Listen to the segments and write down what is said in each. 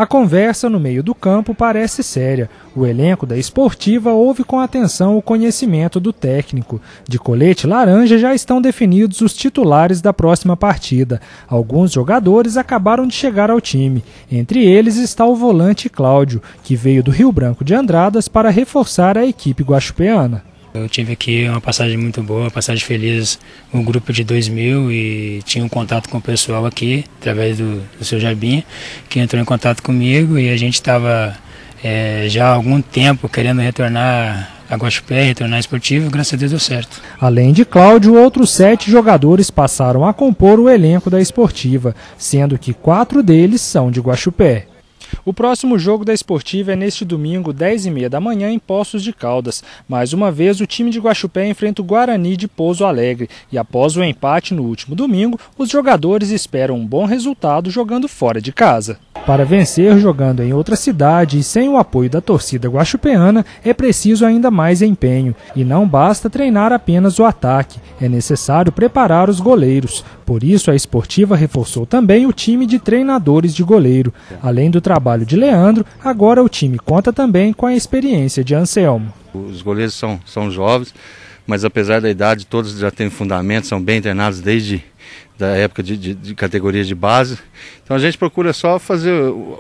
A conversa no meio do campo parece séria. O elenco da Esportiva ouve com atenção o conhecimento do técnico. De colete laranja já estão definidos os titulares da próxima partida. Alguns jogadores acabaram de chegar ao time. Entre eles está o volante Cláudio, que veio do Rio Branco de Andradas para reforçar a equipe guaxupeana. Eu tive aqui uma passagem muito boa, passagem feliz, um grupo de 2000 e tinha um contato com o pessoal aqui, através do seu Jarbinha, que entrou em contato comigo e a gente estava já há algum tempo querendo retornar a Guaxupé, retornar esportivo, graças a Deus deu certo. Além de Cláudio, outros 7 jogadores passaram a compor o elenco da Esportiva, sendo que 4 deles são de Guaxupé. O próximo jogo da Esportiva é neste domingo, 10h30 da manhã, em Poços de Caldas. Mais uma vez, o time de Guaxupé enfrenta o Guarani de Pouso Alegre. E após o empate no último domingo, os jogadores esperam um bom resultado jogando fora de casa. Para vencer jogando em outra cidade e sem o apoio da torcida guaxupeana, é preciso ainda mais empenho. E não basta treinar apenas o ataque, é necessário preparar os goleiros. Por isso, a Esportiva reforçou também o time de treinadores de goleiro. Além do trabalho de Leandro, agora o time conta também com a experiência de Anselmo. Os goleiros são jovens, mas apesar da idade, todos já têm fundamento, são bem treinados desde da época de categorias de base. Então a gente procura só fazer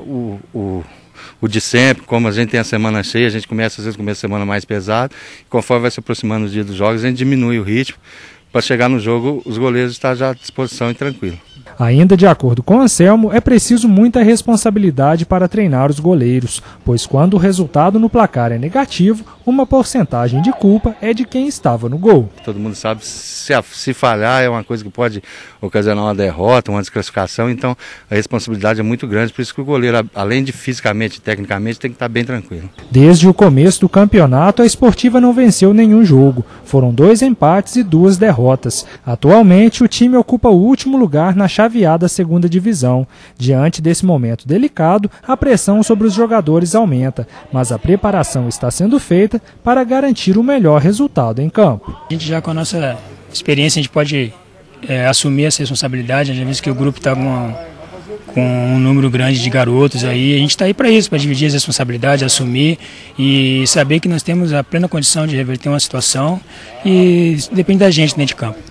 o de sempre, como a gente tem a semana cheia, a gente começa às vezes com a semana mais pesada, conforme vai se aproximando o dia dos jogos, a gente diminui o ritmo, para chegar no jogo os goleiros estar já à disposição e tranquilo. Ainda de acordo com Anselmo, é preciso muita responsabilidade para treinar os goleiros, pois quando o resultado no placar é negativo, uma porcentagem de culpa é de quem estava no gol. Todo mundo sabe, se falhar é uma coisa que pode ocasionar uma derrota, uma desclassificação, então a responsabilidade é muito grande, por isso que o goleiro, além de fisicamente e tecnicamente, tem que estar bem tranquilo. Desde o começo do campeonato, a Esportiva não venceu nenhum jogo. Foram 2 empates e 2 derrotas. Atualmente, o time ocupa o último lugar na chaveada segunda divisão. Diante desse momento delicado, a pressão sobre os jogadores aumenta, mas a preparação está sendo feita para garantir o melhor resultado em campo. A gente já com a nossa experiência, a gente pode assumir essa responsabilidade, já visto que o grupo está com um número grande de garotos aí, a gente está aí para isso, para dividir as responsabilidades, assumir e saber que nós temos a plena condição de reverter uma situação e depende da gente dentro de campo.